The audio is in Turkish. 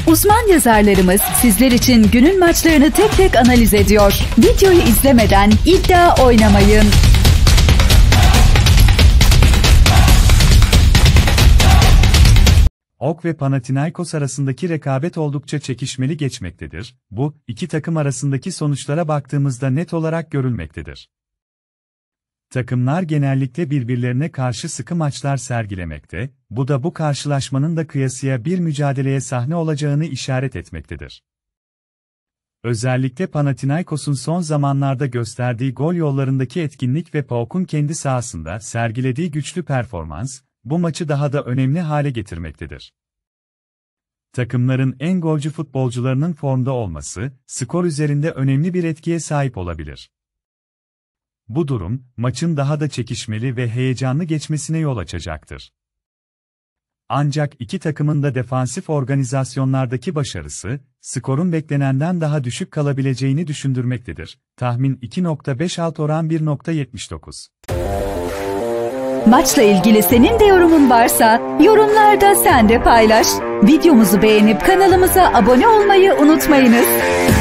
Uzman yazarlarımız sizler için günün maçlarını tek tek analiz ediyor. Videoyu izlemeden iddia oynamayın. OK ve Panathinaikos arasındaki rekabet oldukça çekişmeli geçmektedir. Bu, iki takım arasındaki sonuçlara baktığımızda net olarak görülmektedir. Takımlar genellikle birbirlerine karşı sıkı maçlar sergilemekte, bu da bu karşılaşmanın da kıyasıya bir mücadeleye sahne olacağını işaret etmektedir. Özellikle Panathinaikos'un son zamanlarda gösterdiği gol yollarındaki etkinlik ve PAOK'un kendi sahasında sergilediği güçlü performans, bu maçı daha da önemli hale getirmektedir. Takımların en golcü futbolcularının formda olması, skor üzerinde önemli bir etkiye sahip olabilir. Bu durum, maçın daha da çekişmeli ve heyecanlı geçmesine yol açacaktır. Ancak iki takımın da defansif organizasyonlardaki başarısı, skorun beklenenden daha düşük kalabileceğini düşündürmektedir. Tahmin 2.5 alt oran 1.79. Maçla ilgili senin de yorumun varsa, yorumlarda sen de paylaş. Videomuzu beğenip kanalımıza abone olmayı unutmayınız.